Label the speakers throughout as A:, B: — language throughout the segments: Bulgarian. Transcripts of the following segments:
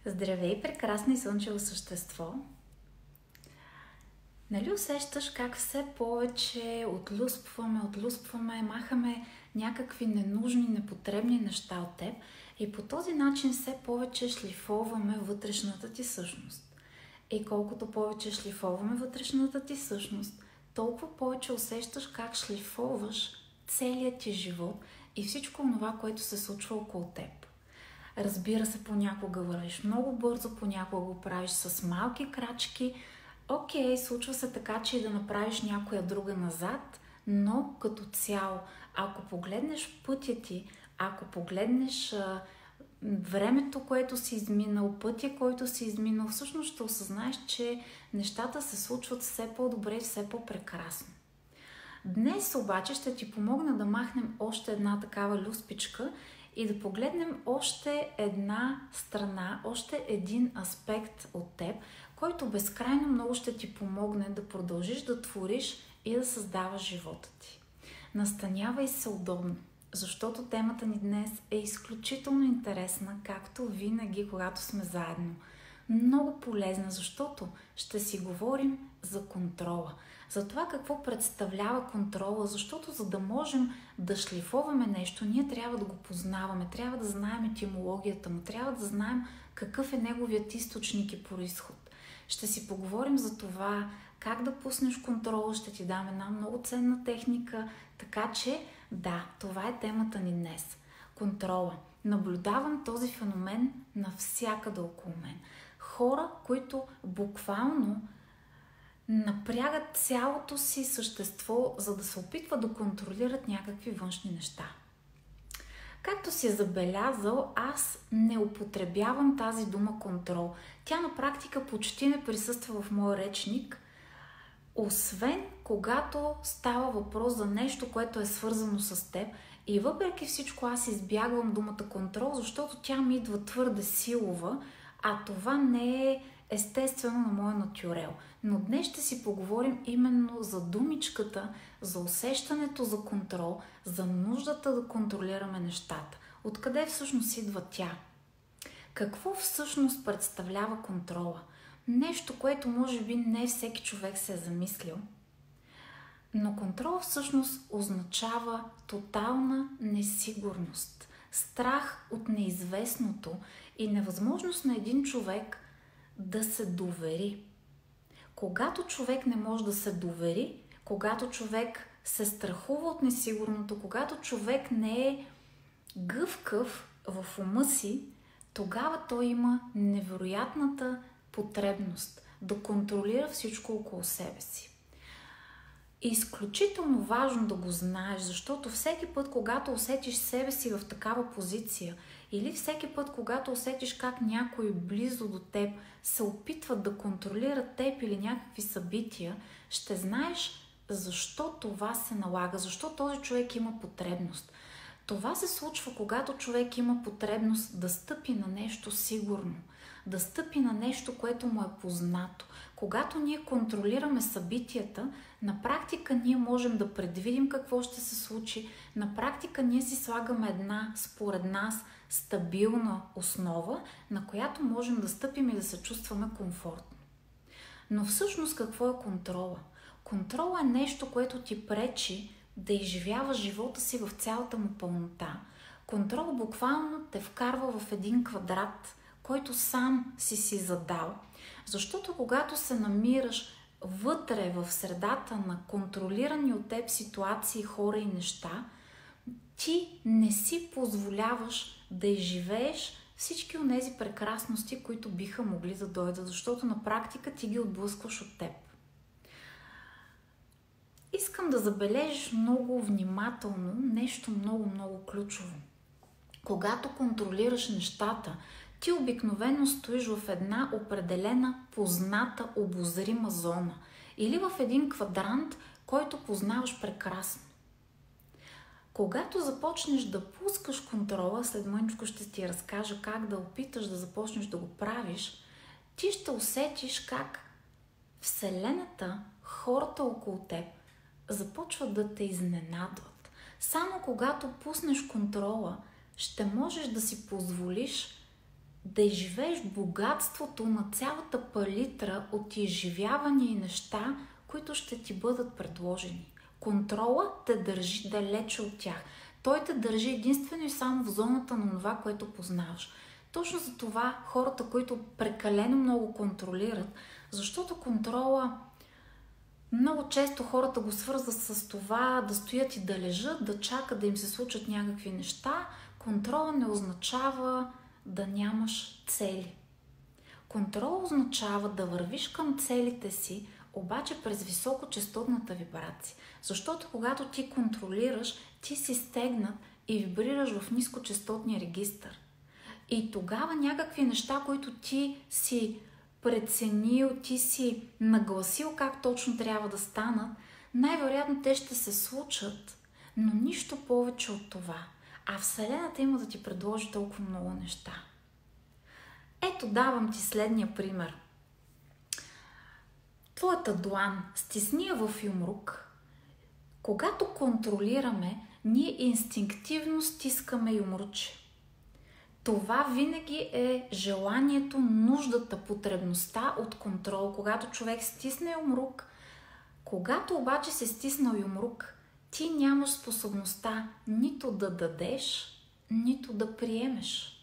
A: Здравей, прекрасно и слънчево същество! Нали усещаш как все повече отлюспваме, махаме някакви ненужни, непотребни неща от теб и по този начин все повече шлифоваме вътрешната ти същност. И колкото повече шлифоваме вътрешната ти същност, толкова повече усещаш как шлифоваш целият ти живот и всичко това, което се случва около теб. Разбира се, понякога вървиш много бързо, понякога го правиш с малки крачки. Окей, случва се така, че и да направиш някоя друга назад, но като цяло, ако погледнеш пътя ти, ако погледнеш времето, което си изминал, пътя, който си изминал, всъщност ще осъзнаеш, че нещата се случват все по-добре и все по-прекрасно. Днес обаче ще ти помогна да махнем още една такава люспичка и да погледнем още една страна, още един аспект от теб, който безкрайно много ще ти помогне да продължиш да твориш и да създаваш живота ти. Настанявай се удобно, защото темата ни днес е изключително интересна, както винаги, когато сме заедно. Много полезна, защото ще си говорим за контрола. За това какво представлява контрола, защото за да можем да шлифоваме нещо, ние трябва да го познаваме, трябва да знаем етимологията му, трябва да знаем какъв е неговият източник и произход. Ще си поговорим за това как да пуснеш контрола, ще ти дам една много ценна техника, така че да, това е темата ни днес. Контрола. Наблюдавам този феномен навсякъде около мен. Хора, които буквално напрягат цялото си същество, за да се опитват да контролират някакви външни неща. Както си е забелязал, аз не употребявам тази дума контрол. Тя на практика почти не присъства в моя речник, освен когато става въпрос за нещо, което е свързано с теб. И въпреки всичко аз избягвам думата контрол, защото тя ми идва твърде силова, а това не е естествено на моя натюрел. Но днес ще си поговорим именно за думичката, за усещането за контрол, за нуждата да контролираме нещата. Откъде всъщност идва тя? Какво всъщност представлява контрола? Нещо, което може би не всеки човек се е замислил. Но контрол всъщност означава тотална несигурност, страх от неизвестното и невъзможност на един човек да се довери. Когато човек не може да се довери, когато човек се страхува от несигурното, когато човек не е гъвкав в ума си, тогава той има невероятната потребност да контролира всичко около себе си. Изключително важно да го знаеш, защото всеки път, когато усетиш себе си в такава позиция или всеки път, когато усетиш как някой близо до теб се опитват да контролира теб или някакви събития, ще знаеш защо това се налага, защо този човек има потребност. Това се случва, когато човек има потребност да стъпи на нещо сигурно, да стъпи на нещо, което му е познато. Когато ние контролираме събитията, на практика ние можем да предвидим какво ще се случи, на практика ние си слагаме една, според нас, стабилна основа, на която можем да стъпим и да се чувстваме комфортно. Но всъщност какво е контрола? Контрола е нещо, което ти пречи да изживяваш живота си в цялата му пълнота. Контрол буквално те вкарва в един квадрат, който сам си задал. Защото когато се намираш вътре в средата на контролирани от теб ситуации, хора и неща, ти не си позволяваш да изживееш всички от тези прекрасности, които биха могли да дойдат, защото на практика ти ги отблъскваш от теб. Искам да забележиш много внимателно нещо много ключово. Когато контролираш нещата, ти обикновено стоиш в една определена, позната, обозрима зона или в един квадрант, който познаваш прекрасно. Когато започнеш да пускаш контрола, след мъничко ще ти разкажа как да опиташ да започнеш да го правиш, ти ще усетиш как Вселената, хората около теб започват да те изненадват. Само когато пуснеш контрола, ще можеш да си позволиш да изживееш богатството на цялата палитра от изживявания и неща, които ще ти бъдат предложени. Контролът те държи далече от тях. Той те държи единствено и само в зоната на това, което познаваш. Точно за това хората, които прекалено много контролират, защото контрола много често хората го свързват с това да стоят и да лежат, да чакат да им се случат някакви неща. Контрола не означава да нямаш цели. Контрол означава да вървиш към целите си, обаче през високочестотната вибрация. Защото когато ти контролираш, ти си стегнат и вибрираш в нискочестотния регистър. И тогава някакви неща, които ти си преценил, ти си нагласил как точно трябва да станат, най-вероятно те ще се случат, но нищо повече от това. А Вселената има да ти предложи толкова много неща. Ето, давам ти следния пример. Твоята длан, стисни я в юмрук. Когато контролираме, ние инстинктивно стискаме юмруче. Това винаги е желанието, нуждата, потребността от контрол, когато човек стисне юмрук. Когато обаче се стиснал юмрук, ти нямаш способността нито да дадеш, нито да приемеш.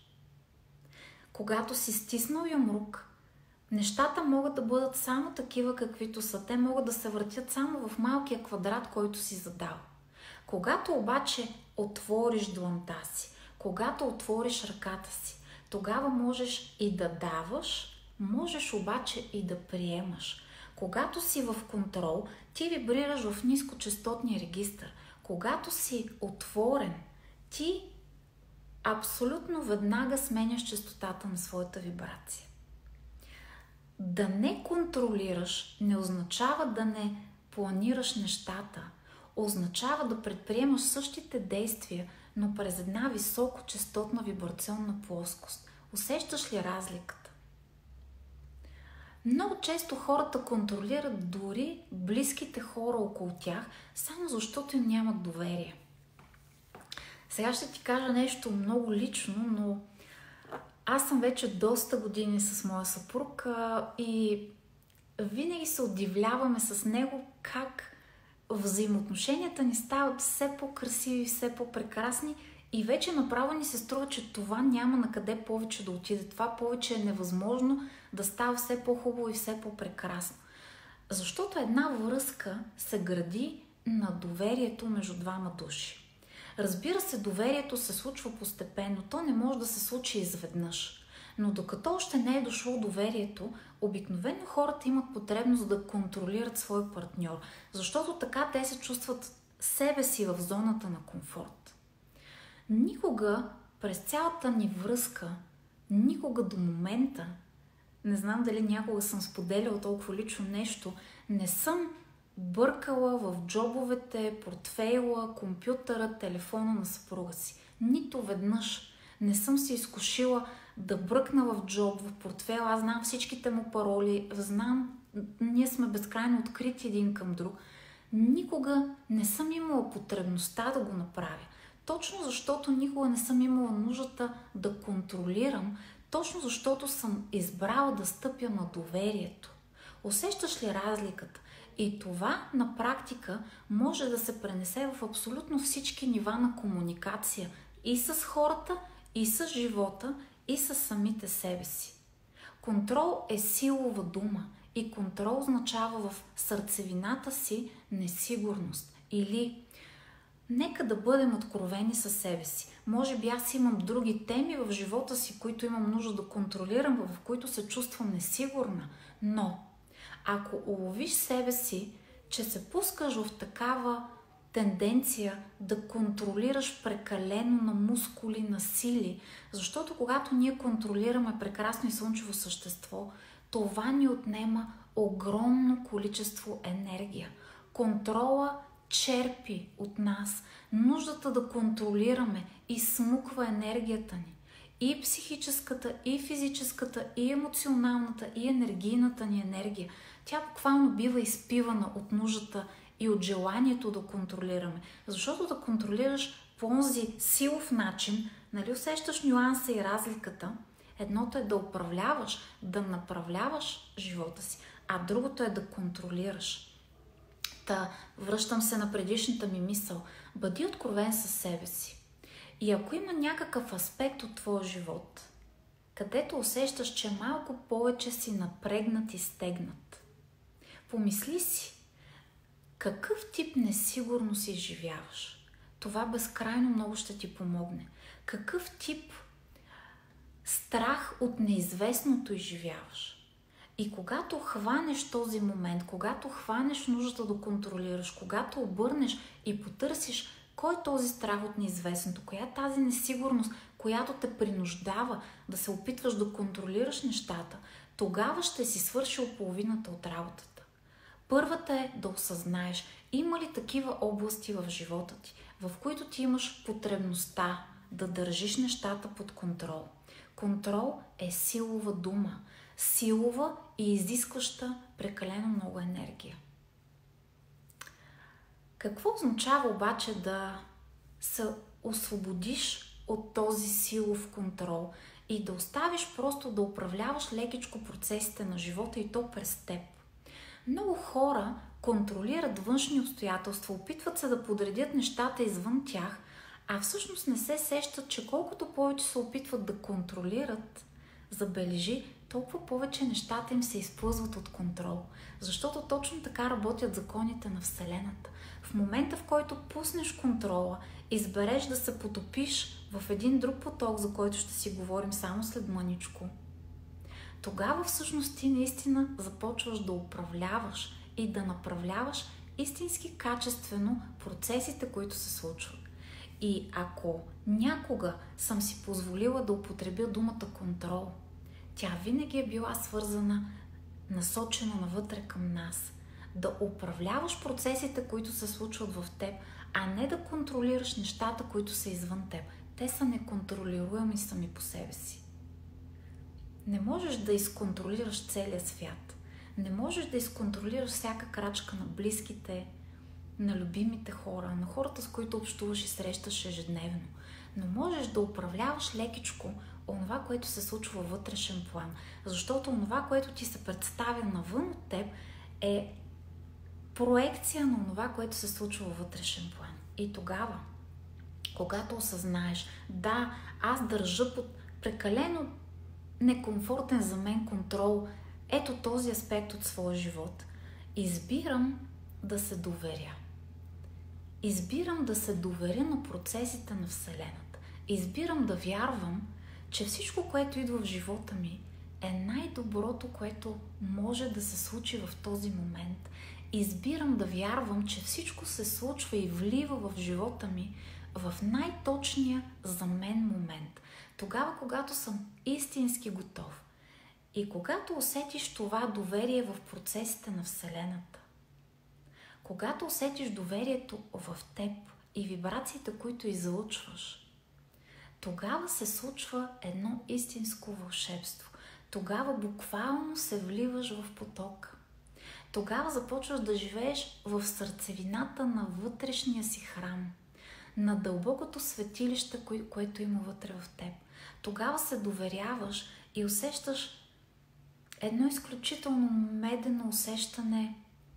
A: Когато си стиснал юмрук, нещата могат да бъдат само такива, каквито са. Те могат да се въртят само в малкия квадрат, който си задал. Когато обаче отвориш дланта си, когато отвориш ръката си, тогава можеш и да даваш, можеш обаче и да приемаш. Когато си в контрол, ти вибрираш в нискочестотния регистър. Когато си отворен, ти абсолютно веднага сменяш честотата на своята вибрация. Да не контролираш не означава да не планираш нещата. Означава да предприемаш същите действия, но през една високочестотна вибрационна плоскост. Усещаш ли разликата? Много често хората контролират дори близките хора около тях, само защото им нямат доверие. Сега ще ти кажа нещо много лично, но аз съм вече доста години с моя съпруг и винаги се удивляваме с него как взаимоотношенията ни стават все по-красиви, все по-прекрасни и вече направо ни се струва, че това няма на къде повече да отиде. Това повече е невъзможно да става все по-хубаво и все по-прекрасно. Защото една връзка се гради на доверието между двама души. Разбира се, доверието се случва постепенно, то не може да се случи изведнъж. Но докато още не е дошло доверието, обикновено хората имат потребност да контролират свой партньор, защото така те се чувстват себе си в зоната на комфорт. Никога през цялата ни връзка, никога до момента, не знам дали някога съм споделяла толкова лично нещо, не съм бъркала в джобовете, портфейла, компютъра, телефона на съпруга си. Нито веднъж не съм се изкушила да бръкна в джоб, в портфел. Аз знам всичките му пароли, знам, ние сме безкрайно открити един към друг. Никога не съм имала потребността да го направя. Точно защото никога не съм имала нуждата да контролирам, точно защото съм избрала да стъпя на доверието. Усещаш ли разликата? И това на практика може да се пренесе в абсолютно всички нива на комуникация и с хората, и с живота, и с самите себе си. Контрол е силова дума и контрол означава в сърцевината си несигурност. Или нека да бъдем откровени със себе си. Може би аз имам други теми в живота си, които имам нужда да контролирам, в които се чувствам несигурна, но ако уловиш себе си, че се пускаш в такава тенденция да контролираш прекалено на мускули, на сили, защото когато ние контролираме прекрасно и слънчево същество, това ни отнема огромно количество енергия. Контрола черпи от нас нуждата да контролираме и смуква енергията ни. И психическата, и физическата, и емоционалната, и енергийната ни енергия. Тя буквално бива изпивана от нуждата и от желанието да контролираме. Защото да контролираш по онзи силов начин, нали усещаш нюанса и разликата, Едното е да управляваш, да направляваш живота си, а другото е да контролираш. Връщам се на предишната ми мисъл. Бъди откровен със себе си. И ако има някакъв аспект от твоя живот, където усещаш, че малко повече си напрегнат и стегнат, помисли си, какъв тип несигурност изживяваш. Това безкрайно много ще ти помогне. Какъв тип страх от неизвестното изживяваш. И когато хванеш този момент, когато хванеш нуждата да контролираш, когато обърнеш и потърсиш кой е този страх от неизвестното, коя е тази несигурност, която те принуждава да се опитваш да контролираш нещата, тогава ще си свършил половината от работата. Първата е да осъзнаеш, има ли такива области в живота ти, в които ти имаш потребността да държиш нещата под контрол. Контрол е силова дума. Силова и изискваща прекалено много енергия. Какво означава обаче да се освободиш от този силов контрол и да оставиш просто да управляваш лекичко процесите на живота и то през теб? Много хора контролират външни обстоятелства, опитват се да подредят нещата извън тях, а всъщност не се сещат, че колкото повече се опитват да контролират, забележи, толкова повече нещата им се изплъзват от контрол. Защото точно така работят законите на Вселената. В момента, в който пуснеш контрола, избереш да се потопиш в един друг поток, за който ще си говорим само след мъничко, тогава всъщност ти наистина започваш да управляваш и да направляваш истински качествено процесите, които се случват. И ако някога съм си позволила да употребя думата контрол, тя винаги е била свързана, насочена навътре към нас. Да управляваш процесите, които се случват в теб, а не да контролираш нещата, които са извън теб. Те са неконтролируеми сами по себе си. Не можеш да изконтролираш целия свят. Не можеш да изконтролираш всяка крачка на близките, на любимите хора, на хората, с които общуваш и срещаш ежедневно. Но можеш да управляваш лекичко онова, което се случва във вътрешен план. Защото онова, което ти се представя навън от теб, е проекция на онова, което се случва във вътрешен план. И тогава, когато осъзнаеш, да, аз държа под прекалено некомфортен за мен контрол, ето този аспект от своя живот, избирам да се доверя. Избирам да се доверя на процесите на Вселената. Избирам да вярвам, че всичко, което идва в живота ми, е най-доброто, което може да се случи в този момент. Избирам да вярвам, че всичко се случва и влива в живота ми в най-точния за мен момент. Тогава, когато съм истински готов. И когато усетиш това доверие в процесите на Вселената, когато усетиш доверието в теб и вибрациите, които излъчваш, тогава се случва едно истинско вълшебство. Тогава буквално се вливаш в потока. Тогава започваш да живееш в сърцевината на вътрешния си храм, на дълбокото светилище, което има вътре в теб. Тогава се доверяваш и усещаш едно изключително медено усещане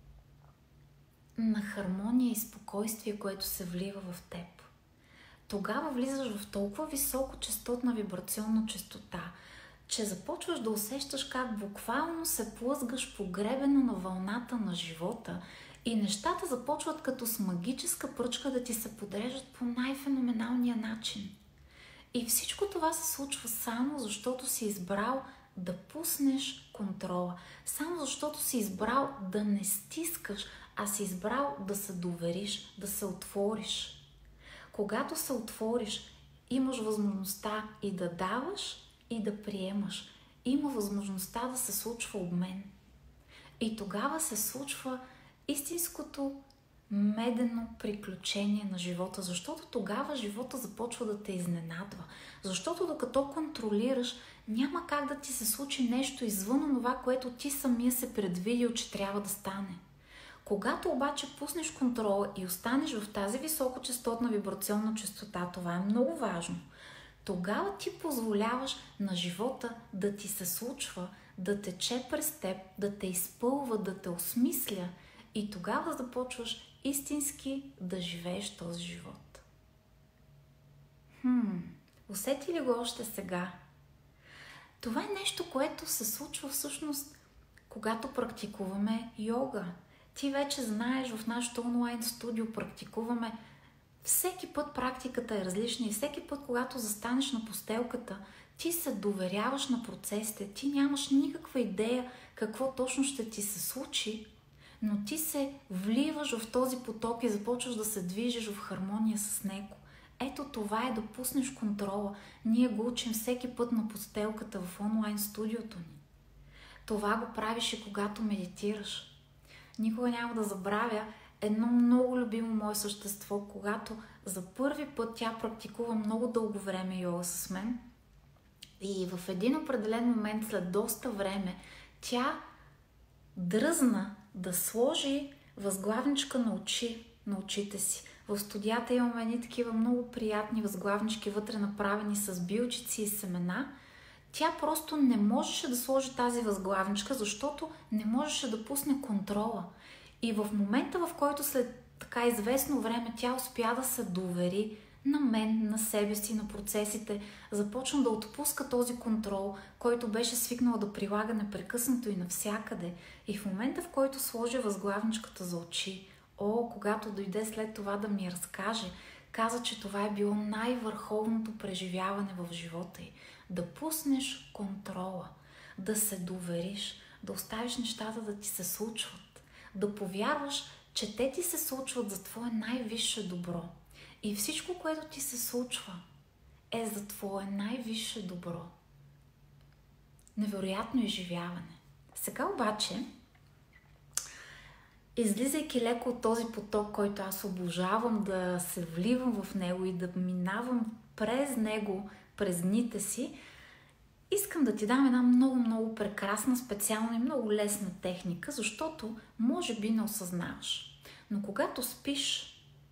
A: на хармония и спокойствие, което се влива в теб. Тогава влизаш в толкова високочестотна вибрационна честота, че започваш да усещаш как буквално се плъзгаш погребено на вълната на живота и нещата започват като с магическа пръчка да ти се подреждат по най-феноменалния начин. И всичко това се случва само защото си избрал да пуснеш контрола. Само защото си избрал да не стискаш, а си избрал да се довериш, да се отвориш. Когато се отвориш, имаш възможността и да даваш, и да приемаш. Има възможността да се случва обмен. И тогава се случва истинското медено приключение на живота, защото тогава живота започва да те изненадва. Защото докато контролираш, няма как да ти се случи нещо извън това, което ти самия се предвидил, че трябва да стане. Когато обаче пуснеш контрола и останеш в тази високочестотна вибрационна честота, това е много важно. тогава ти позволяваш на живота да ти се случва, да тече през теб, да те изпълва, да те осмисля и тогава започваш истински да живееш този живот. Усети ли го още сега? Това е нещо, което се случва всъщност, когато практикуваме йога. Ти вече знаеш, в нашото онлайн студио практикуваме. Всеки път практиката е различна и всеки път, когато застанеш на постелката, ти се доверяваш на процесите, ти нямаш никаква идея какво точно ще ти се случи, но ти се вливаш в този поток и започваш да се движиш в хармония с него. Ето това е да пуснеш контрола. Ние го учим всеки път на постелката в онлайн студиото ни. Това го правиш и когато медитираш. Никога няма да забравя едно много любимо мое същество, когато за първи път тя практикува много дълго време йога с мен и в един определен момент, след доста време, тя дръзна да сложи възглавничка на очите си. В студията имаме едни такива много приятни възглавнички, вътре направени с билчици и семена. Тя просто не можеше да сложи тази възглавничка, защото не можеше да пусне контрола. И в момента, в който след така известно време тя успя да се довери на мен, на себе си, на процесите, започна да отпуска този контрол, който беше свикнала да прилага непрекъснато и навсякъде. И в момента, в който сложи възглавничката за очи, когато дойде след това да ми разкаже, каза, че това е било най-върховното преживяване в живота й. Да пуснеш контрола, да се довериш, да оставиш нещата да ти се случват, да повярваш, че те ти се случват за твое най-висше добро. И всичко, което ти се случва, е за твое най-висше добро. Невероятно изживяване. Сега обаче, излизайки леко от този поток, който аз обожавам да се вливам в него и да минавам през него, през дните си, искам да ти дам една много прекрасна, специална и много лесна техника, защото може би не осъзнаваш. Но когато спиш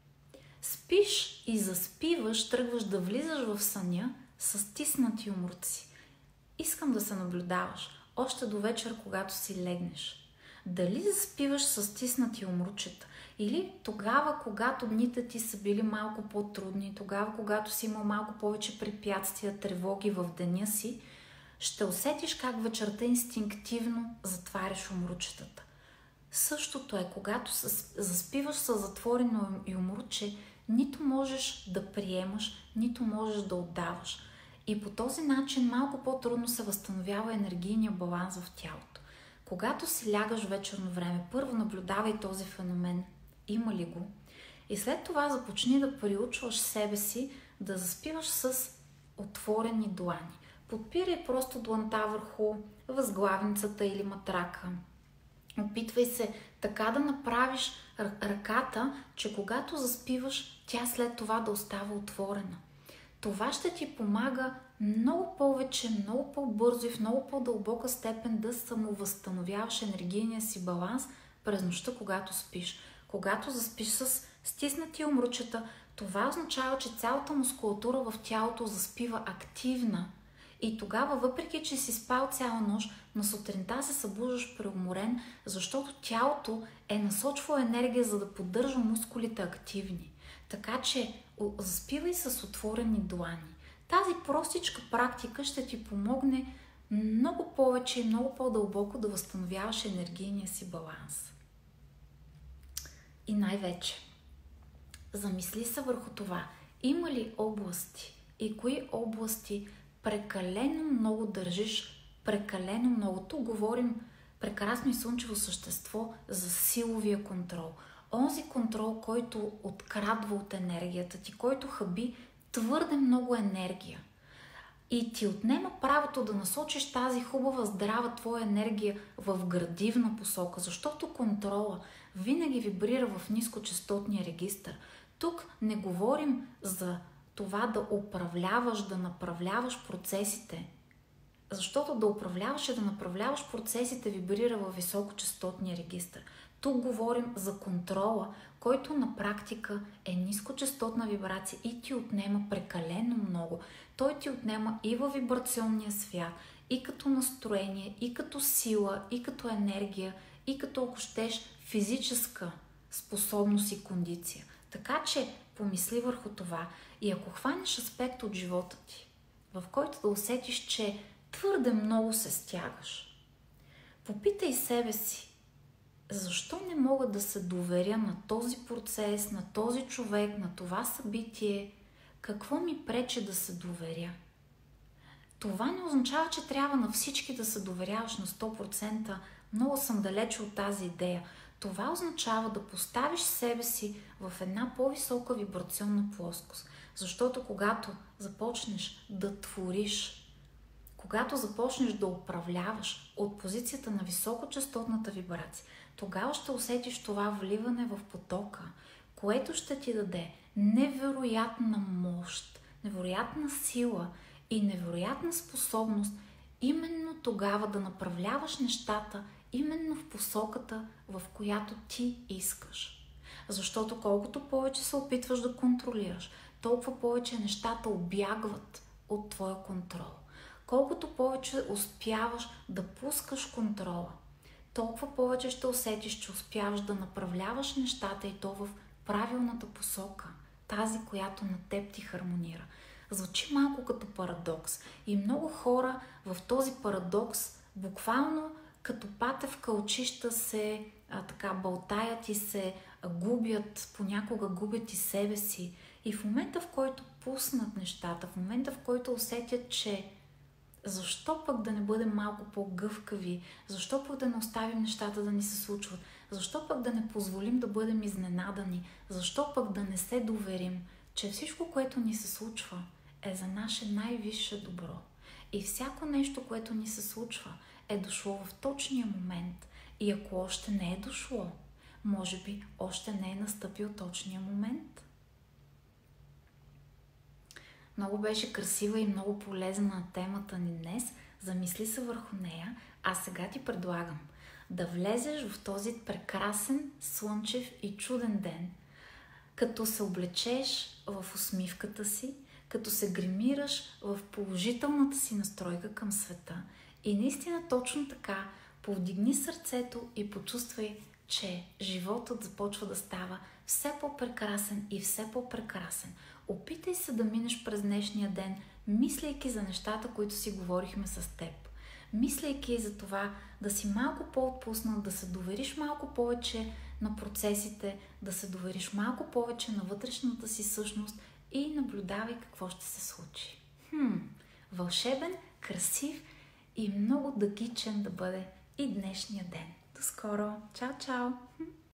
A: и заспиваш, тръгваш да влизаш в съня с стиснати умруци. Искам да се наблюдаваш още до вечер, когато си легнеш. Дали заспиваш с стиснати умручета или тогава, когато дните ти са били малко по-трудни, тогава, когато си имал малко повече препятствия, тревоги в деня си, ще усетиш как вечерта инстинктивно затваряш умручетата. Същото е, когато заспиваш с затворено умруче, нито можеш да приемаш, нито можеш да отдаваш. И по този начин малко по-трудно се възстановява енергийния баланс в тялото. Когато си лягаш вечерно време, първо наблюдавай този феномен, има ли го, и след това започни да приучваш себе си да заспиваш с отворени длани. Подпирай просто дланта върху възглавницата или матрака. Опитвай се така да направиш ръката, че когато заспиваш, тя след това да остава отворена. Това ще ти помага много повече, много по-бързо и в много по-дълбока степен да самовъзстановяваш енергийния си баланс през нощта, когато спиш. Когато заспиш с стиснати умручета, това означава, че цялата мускулатура в тялото заспива активна. И тогава, въпреки че си спал цяла нощ, на сутринта се събуждаш преуморен, защото тялото е насочвало енергия, за да поддържа мускулите активни. Така че заспивай с отворени длани. Тази простичка практика ще ти помогне много повече и много по-дълбоко да възстановяваш енергийния си баланс. И най-вече, замисли се върху това. Има ли области и кои области прекалено много държиш, прекалено много? Тук говорим прекрасно и слънчево същество за силовия контрол. Онзи контрол, който открадва от енергията ти, който хаби твърде много енергия и ти отнема правото да насочиш тази хубава, здрава твоя енергия в градивна посока, защото контрола винаги вибрира в нискочестотния регистър. Тук не говорим за това да управляваш, да направляваш процесите, защото да управляваш и да направляваш процесите вибрира във високочестотния регистър. Тук говорим за контрола, който на практика е нискочастотна вибрация и ти отнема прекалено много. Той ти отнема и във вибрационния свят, и като настроение, и като сила, и като енергия, и като, ако щеш, физическа способност и кондиция. Така че помисли върху това и ако хванеш аспект от живота ти, в който да усетиш, че твърде много се стягаш, попитай себе си, защо не мога да се доверя на този процес, на този човек, на това събитие? Какво ми пречи да се доверя? Това не означава, че трябва на всички да се доверяваш на 100%. Много съм далече от тази идея. Това означава да поставиш себе си в една по-висока вибрационна плоскост. Защото когато започнеш да твориш, когато започнеш да управляваш от позицията на високочастотната вибрация, тогава ще усетиш това вливане в потока, което ще ти даде невероятна мощ, невероятна сила и невероятна способност именно тогава да направляваш нещата именно в посоката, в която ти искаш. Защото колкото повече се опитваш да контролираш, толкова повече нещата обягват от твоя контрол. Колкото повече успяваш да пускаш контрола, толкова повече ще усетиш, че успяваш да направляваш нещата и то в правилната посока, тази, която на теб ти хармонира. Звучи малко като парадокс и много хора в този парадокс буквално като патя в кълчища се така бълтаят и се губят, понякога губят и себе си. И в момента, в който пуснат нещата, в момента, в който усетят, че защо пък да не бъдем малко по-гъвкави, защо пък да не оставим нещата да ни се случват, защо пък да не позволим да бъдем изненадани, защо пък да не се доверим, че всичко, което ни се случва, е за наше най-висше добро. И всяко нещо, което ни се случва, е дошло в точния момент. И ако още не е дошло, може би още не е настъпил точния момент. Много беше красива и много полезна темата ни днес. Замисли се върху нея. А сега ти предлагам да влезеш в този прекрасен, слънчев и чуден ден, като се облечеш в усмивката си, като се гримираш в положителната си настройка към света и наистина точно така повдигни сърцето и почувствай, че животът започва да става все по-прекрасен и все по-прекрасен. Опитай се да минеш през днешния ден, мислейки за нещата, които си говорихме с теб. Мислейки за това да си малко по-отпуснат, да се довериш малко повече на процесите, да се довериш малко повече на вътрешната си същност и наблюдавай какво ще се случи. Вълшебен, красив и много дъгичен да бъде и днешния ден. До скоро! Чао, чао!